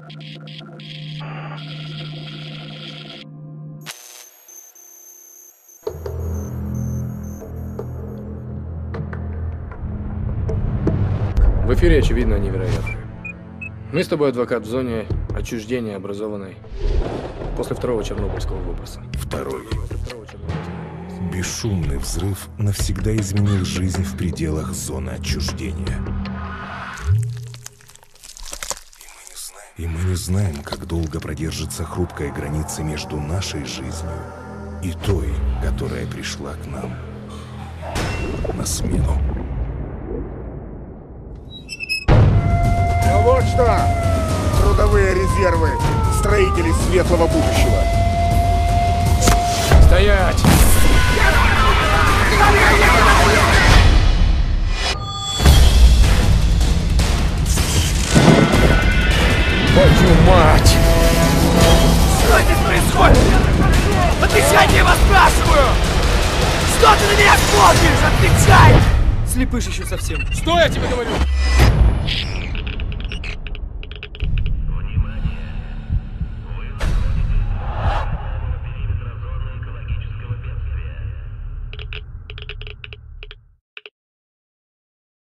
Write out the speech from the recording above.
В эфире очевидно невероятно. Мы с тобой адвокат в зоне отчуждения, образованной после второго чернобыльского выброса. Второй. Бесшумный взрыв навсегда изменил жизнь в пределах зоны отчуждения. И мы не знаем, как долго продержится хрупкая граница между нашей жизнью и той, которая пришла к нам на смену. Ну вот что, трудовые резервы, строители светлого будущего. Стоять! Твою мать! Что здесь происходит? Отвечай, я вас спрашиваю! Что ты на меня смотришь? Отвечай! Слепыш еще совсем. Что я тебе говорю?